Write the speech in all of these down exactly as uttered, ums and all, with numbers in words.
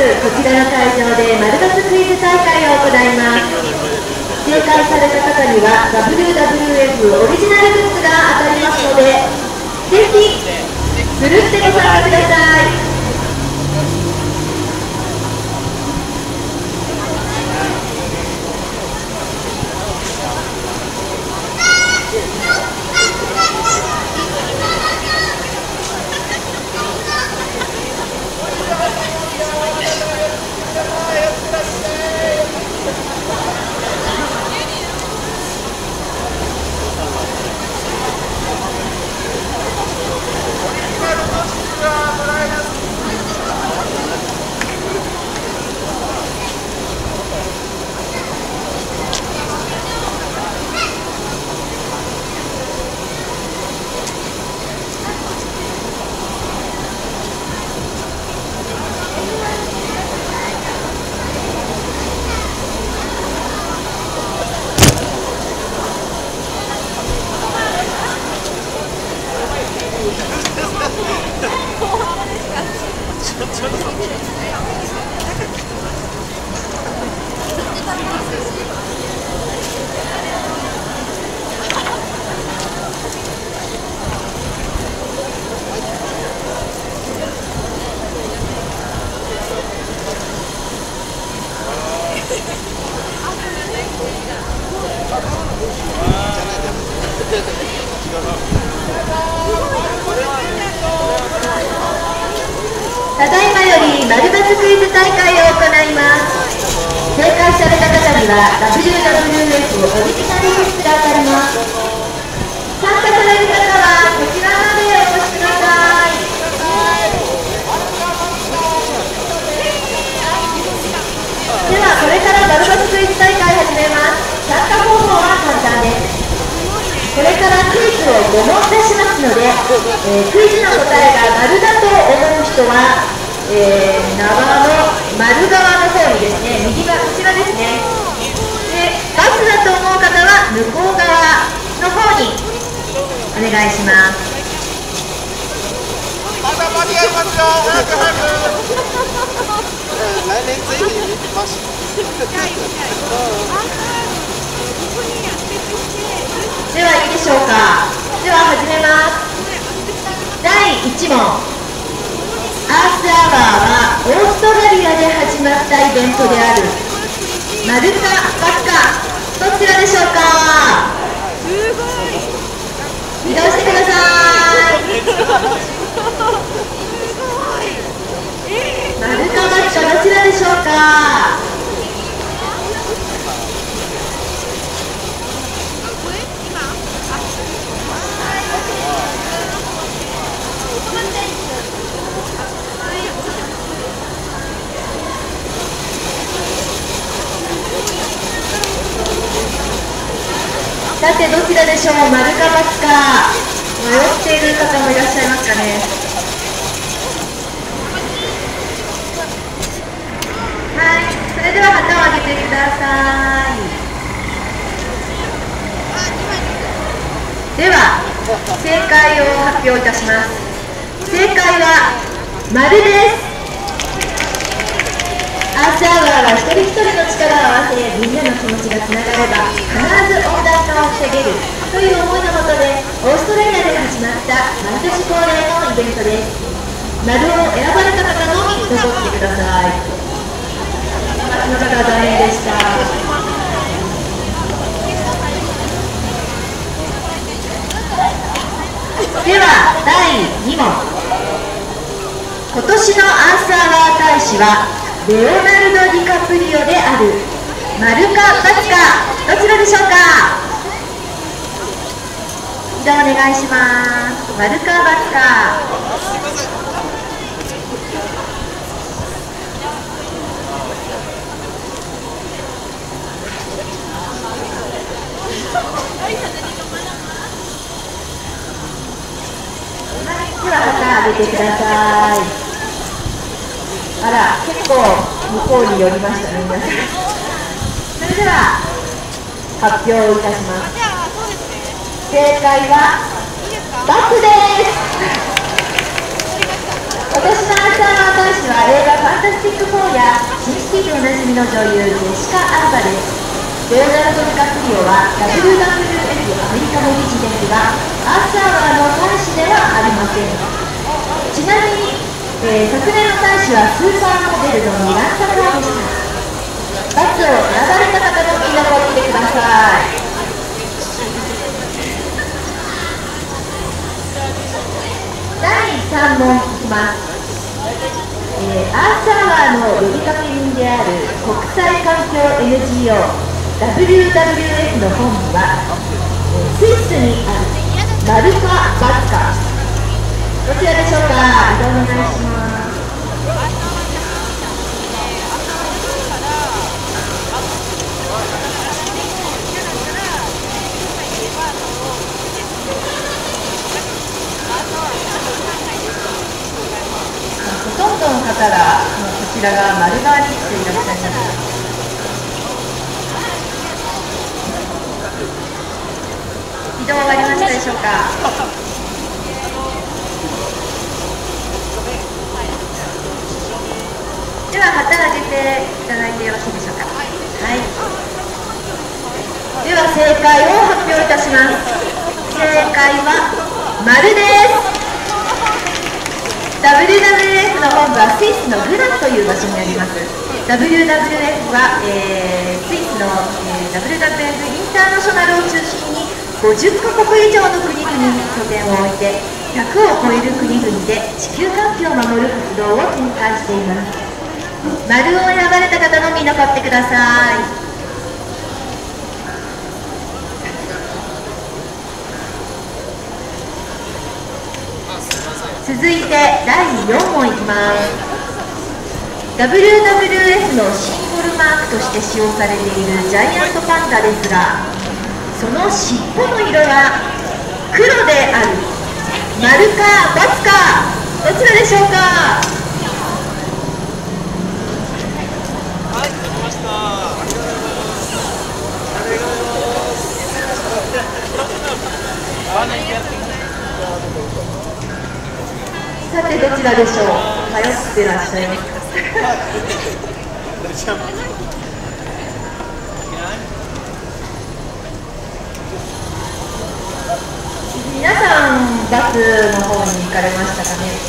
こちらの会場で丸抜クイズ大会を行います。正解された方には ダブリューダブリューエフ オリジナルグッズが当たりますので、ぜひふるってご参加ください。ただいまより丸抜クイズ大会を行います。正解された方には ダブリューダブリューエフ オリジナルグッズが当たります。参加される方はこちらまでお越しください。ではこれから丸抜クイズ大会始めます。参加方法は簡単です。これからクイズをご問出しますので、えー、クイズの答えが丸だと思う人は、えー、縄の丸側の方にですね、右側こちらですね。で、×だと思う方は向こう側の方にお願いします。 まだ間に合いますよ。早く早く。来年ぜひ見てましょではいいでしょうか。では始めます。だいいち問。アースアワーはオーストラリアで始まったイベントである。丸か×かどちらでしょうか。移動してください。丸か×かどちらでしょうか。さてどちらでしょう。丸か×か迷っている方もいらっしゃいますかね。はい、それでは旗を上げてください。では正解を発表いたします。正解は丸です。アースアワーは一人一人の力を合わせ、みんなの気持ちがつながれば必ず温暖化を防げるという思いのもとで、オーストラリアで始まった毎年恒例のイベントです。丸を選ばれた方のみ残ってください。この方は残念でした。ではだいに問。今年のアースアワー大使はレオナルド・ディカプリオである。丸か×かどちらでしょうか。じゃあお願いします。丸か×か。では旗上げてください。あら、結構向こうに寄りましたね、皆さん。それでは発表いたします。正解は×です。今年のアースアワー大使は映画「ファンタタスティックフォーやシンシティでおなじみの女優ジェシカ・アルバです。レオナルド・ディカプリオは ダブリューダブリューエフ アメリカの理事ですが、アースアワーの大使ではありません。ちなみに、えー、昨年の大使はスーパーモデルのミランダ・カーでした。バツを選ばれた方のみんなを見てください。だいさん問いきます。えー、アースアワーの呼びかけ人である国際環境 エヌジーオー ダブリューダブリューエフ の本部は、えー、スイスにあるマルカ・バツカ、どちらでしょうか。移動お願いします。ほとんどの方がこちらが丸側に来ていらっしゃいます。移動終わりましたでしょうか。では旗を上げていただいてよろしいでしょうか。はい。では正解を発表いたします。正解は丸です。ダブリューダブリューエフ の本部はスイスのグラスという場所にあります。ダブリューダブリューエフ は、えー、スイスの、えー、ダブリューダブリューエフ インターナショナルを中心にごじゅっかこく以上の国々に拠点を置いてひゃくを超える国々で地球環境を守る活動を展開しています。丸を選ばれた方のみ残ってください。続いてだいよん問いきます。 ダブリューダブリューエフ のシンボルマークとして使用されているジャイアントパンダですが、その尻尾の色は黒である。丸か×か、どちらでしょうか。 はい、できました。 さてどちらでしょう。迷ってらっしゃいますか。皆さんバスの方に行かれましたかね。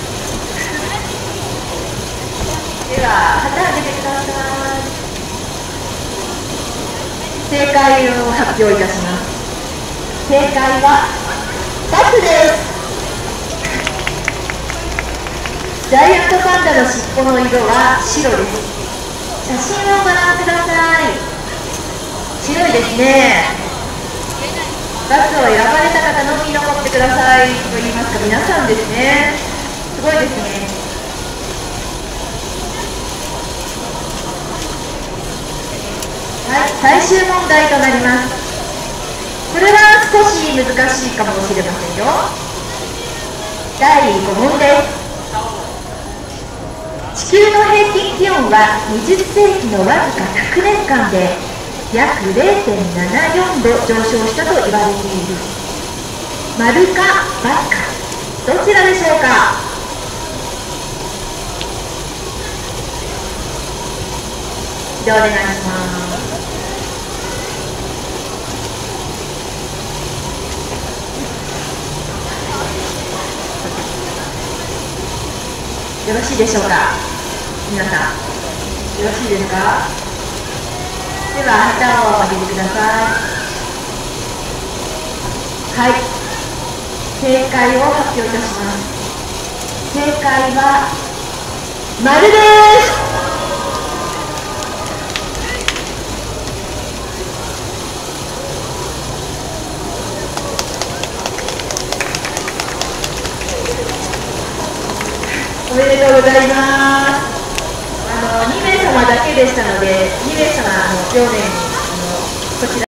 では旗を上げてください。正解を発表いたします。正解はバツです。ジャイアントパンダの尻尾の色は白です。写真をご覧ください。白いですね。バスを選ばれた方のみ残ってくださいと言いますか、皆さんですね。すごいですね。はい、最終問題となります。これは少し難しいかもしれませんよ。だいご問です。地球の平均気温はにじゅっせいきのわずかひゃくねんかんで約 れいてんななよん 度上昇したと言われている。丸か×か、どちらでしょうか。でお願いします。よろしいでしょうか。皆さんよろしいですか。では旗を上げてください。はい、正解を発表いたします。正解は丸です。おめでとうございます。あのにめいさまだけでしたので、にめいさまあの常連あのこちら